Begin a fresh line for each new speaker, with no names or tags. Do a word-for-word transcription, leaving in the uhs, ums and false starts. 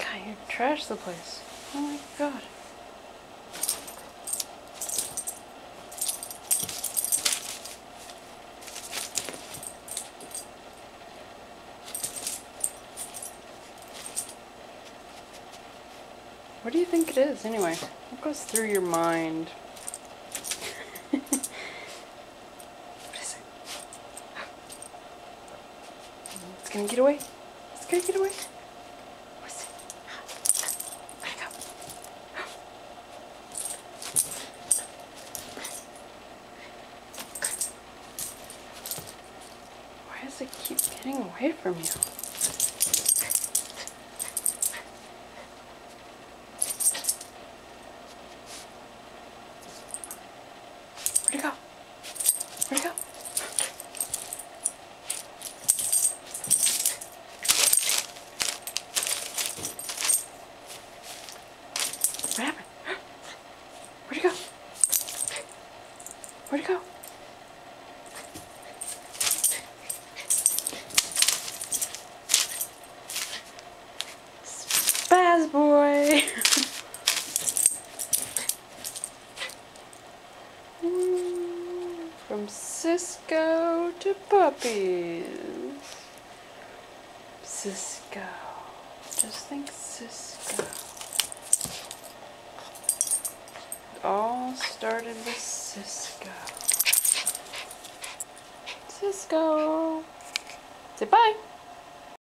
God, you trashed the place. Oh my god. What do you think it is, anyway? What goes through your mind? What is it? It's gonna get away. It's gonna get away. What's it? Where'd it go? Why does it keep getting away from you? Where'd it go? Where'd it go? What happened? Where'd it go? Where'd it go? Spaz boy! From Cisco to puppies. Cisco. Just think Cisco. It all started with Cisco. Cisco. Say bye.